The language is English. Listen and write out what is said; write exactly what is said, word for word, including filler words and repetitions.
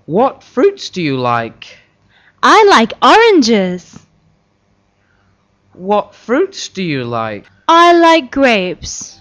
What fruits do you like? I like oranges. What fruits do you like? I like grapes.